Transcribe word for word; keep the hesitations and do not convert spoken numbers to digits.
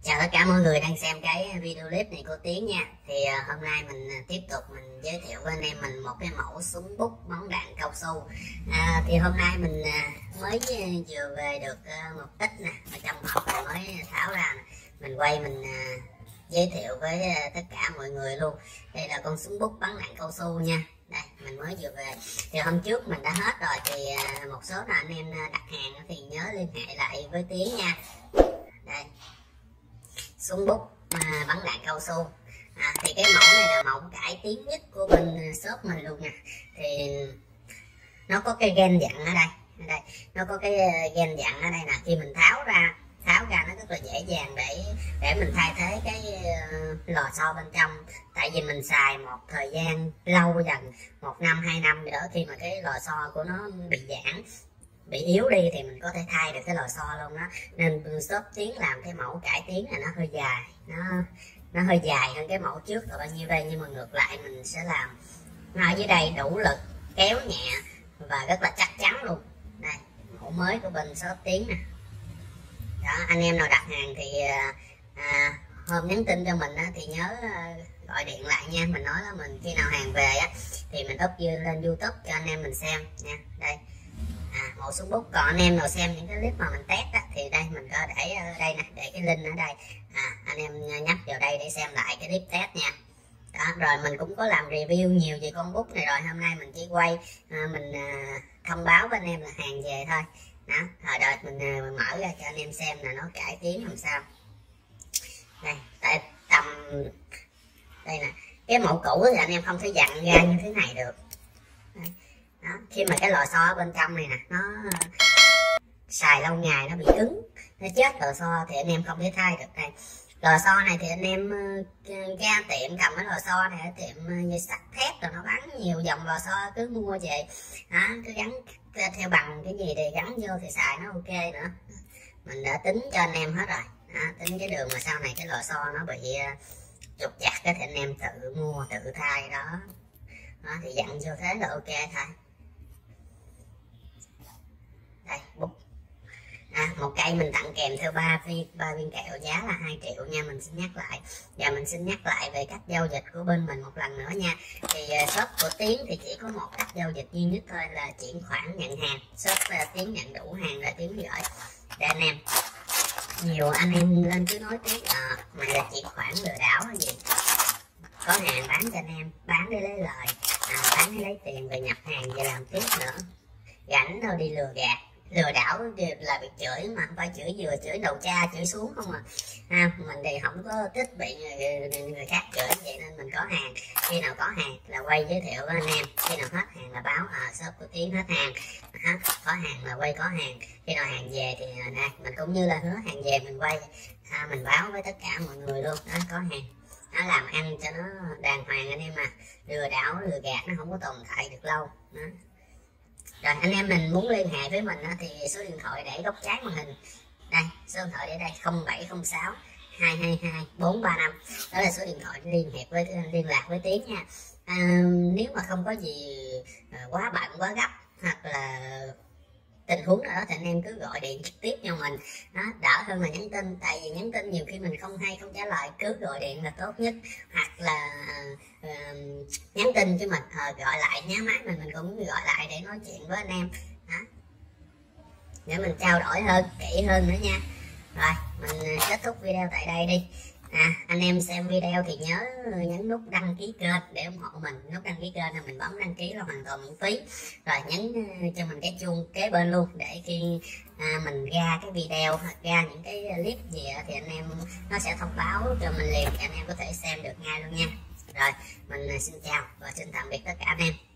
Chào tất cả mọi người đang xem cái video clip này của Tiến nha. Thì uh, hôm nay mình uh, tiếp tục mình giới thiệu với anh em mình một cái mẫu súng bút bắn đạn cao su. À, thì hôm nay mình uh, mới vừa về được uh, một ít nè, ở trong hộp mình mới tháo ra nè. Mình quay mình uh, giới thiệu với uh, tất cả mọi người luôn. Đây là con súng bút bắn đạn cao su nha. Đây mình mới vừa về. Thì hôm trước mình đã hết rồi, thì uh, một số là anh em đặt hàng thì nhớ liên hệ lại với Tiến nha. Đây, súng bút à, bắn đạn cao su. À, thì cái mẫu này là mẫu cải tiến nhất của bên shop mình luôn nè. Thì nó có cái gen dặn ở đây, ở đây nó có cái gen dặn ở đây nè. Khi mình tháo ra tháo ra nó rất là dễ dàng để để mình thay thế cái uh, lò xo bên trong. Tại vì mình xài một thời gian lâu dần, một năm hai năm rồi đó, khi mà cái lò xo của nó bị giãn, bị yếu đi thì mình có thể thay được cái lò xo luôn đó. Nên shop Tiến làm cái mẫu cải tiến là nó hơi dài, nó nó hơi dài hơn cái mẫu trước là bao nhiêu đây, nhưng mà ngược lại mình sẽ làm nó ở dưới đây đủ lực, kéo nhẹ và rất là chắc chắn luôn. Đây mẫu mới của bên shop Tiến nè. Đó, anh em nào đặt hàng thì à, hôm nhắn tin cho mình á, thì nhớ à, gọi điện lại nha. Mình nói là mình khi nào hàng về á thì mình up lên YouTube cho anh em mình xem nha. Đây à, mẫu súng bút. Còn anh em nào xem những cái clip mà mình test á, thì đây mình có để ở đây nè, để cái link ở đây. À, anh em nhấp vào đây để xem lại cái clip test nha. Đó, rồi mình cũng có làm review nhiều về con bút này rồi. Hôm nay mình chỉ quay à, mình à, thông báo với anh em là hàng về thôi. Đó, rồi đợi mình, à, mình mở ra cho anh em xem là nó cải tiến làm sao. Đây, tại tầm đây nè, cái mẫu cũ thì anh em không thể dặn ra như thế này được. Đây. Đó, khi mà cái lò xo ở bên trong này nè, nó xài lâu ngày nó bị cứng, nó chết lò xo thì anh em không thể thay được. Đây lò xo này thì anh em ra tiệm cầm cái lò xo này ở tiệm như sắt thép rồi nó bán nhiều dòng lò xo, cứ mua về đó, cứ gắn theo bằng cái gì thì gắn vô thì xài nó ok nữa. Mình đã tính cho anh em hết rồi đó, tính cái đường mà sau này cái lò xo nó bị trục chặt thì anh em tự mua tự thay đó. Đó thì dặn vô thế là ok thôi. Đây bút à, một cây mình tặng kèm theo ba viên ba viên kẹo giá là hai triệu nha. Mình xin nhắc lại và mình xin nhắc lại về cách giao dịch của bên mình một lần nữa nha. Thì uh, shop của Tiến thì chỉ có một cách giao dịch duy nhất thôi là chuyển khoản nhận hàng. Shop uh, Tiến nhận đủ hàng là Tiến gửi để anh em. Nhiều anh em lên cứ nói Tiến à, mày là chuyển khoản lừa đảo hay gì. Có hàng bán cho anh em, bán để lấy lời, à, bán để lấy tiền về nhập hàng và làm tiếp nữa. Rảnh đâu đi lừa gạt, lừa đảo là bị chửi mà không phải chửi vừa chửi đầu cha chửi xuống không à. À, mình thì không có thích bị người, người khác chửi, vậy nên mình có hàng. Khi nào có hàng là quay giới thiệu với anh em, khi nào hết hàng là báo à, shop của Tiến hết hàng. À, có hàng là quay có hàng, khi nào hàng về thì nè mình cũng như là hứa hàng về mình quay à, mình báo với tất cả mọi người luôn đó, có hàng. Nó làm ăn cho nó đàng hoàng anh em, mà lừa đảo lừa gạt nó không có tồn tại được lâu đó. Rồi anh em mình muốn liên hệ với mình đó, thì số điện thoại để góc trái màn hình đây, số điện thoại để đây không bảy không sáu hai hai hai bốn ba năm, đó là số điện thoại liên hệ với liên lạc với Tiến nha. À, nếu mà không có gì quá bận quá gấp hoặc là tình huống nào đó thì anh em cứ gọi điện trực tiếp cho mình, nó đỡ hơn là nhắn tin. Tại vì nhắn tin nhiều khi mình không hay không trả lời, cứ gọi điện là tốt nhất. Hoặc là uh, nhắn tin cho mình uh, gọi lại nhá, máy mình mình cũng gọi lại để nói chuyện với anh em đó, để mình trao đổi hơn kỹ hơn nữa nha. Rồi mình kết thúc video tại đây đi. À, anh em xem video thì nhớ nhấn nút đăng ký kênh để ủng hộ mình. Nút đăng ký kênh là mình bấm đăng ký là hoàn toàn miễn phí. Rồi nhấn cho mình cái chuông kế bên luôn, để khi à, mình ra cái video hoặc ra những cái clip gì thì anh em nó sẽ thông báo cho mình liền, anh em có thể xem được ngay luôn nha. Rồi mình xin chào và xin tạm biệt tất cả anh em.